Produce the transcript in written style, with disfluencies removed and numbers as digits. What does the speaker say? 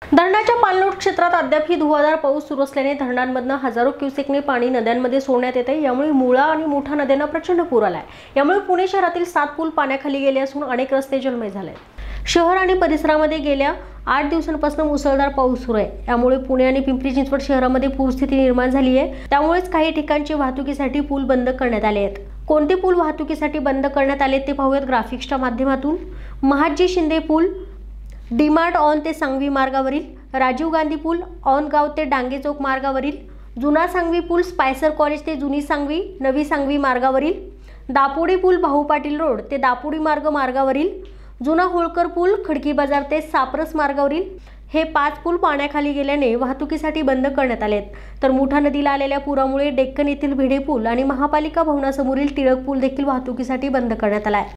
धरणाच्या पाणलोट क्षेत्रात अद्यापही धुवाधार पाऊस सुरू असल्याने धरणांमधून हजारो क्युसेकने पाणी नद्यांमध्ये सोडण्यात येते। यामुळे मुळा आणि मुठा नद्यांना प्रचंड पूर आलाय। यामुळे पुणे शहरातील 7 पूल पाण्याखाली गेले असून अनेक रस्ते जलमय झाले। शहर आणि परिसरामध्ये गेल्या 8 दिवसांपासून मुसळधार पाऊस सुरू आहे। यामुळे पुणे आणि पिंपरी चिंचवड शहरामध्ये पूरस्थिती निर्माण झाली आहे। त्यामुळेच काही ठिकाणची वाहतुकीसाठी पूल बंद करण्यात आले आहेत। कोणते पूल वाहतुकीसाठी बंद करण्यात आले ते पाहूयात ग्राफिक्सच्या माध्यमातून। महादजी शिंदे पूल डीमार्ट ऑन ते सांगवी मार्गावरील, राजीव गांधी पूल ऑन गाव ते डांगे चौक मार्गावरील, जुना सांगवी पूल स्पायसर कॉलेज ते जुनी सांगवी नवी सांगवी मार्गावरील, दापोडी पूल भाऊ पाटील रोड ते दापोडी मार्गावरील, जुना होळकर पूल खडकी बाजार ते सापरस मार्गावरील हे 5 पूल पाण्याखाली गेल्याने वाहतुकीसाठी बंद करण्यात आलेत। तर मुठा नदीला आलेल्या पुरामुळे डेक्कन येथील भिडे पूल आणि महापालिका भवनासमोरील टिळक पूल देखील वाहतुकीसाठी बंद करण्यात आला आहे।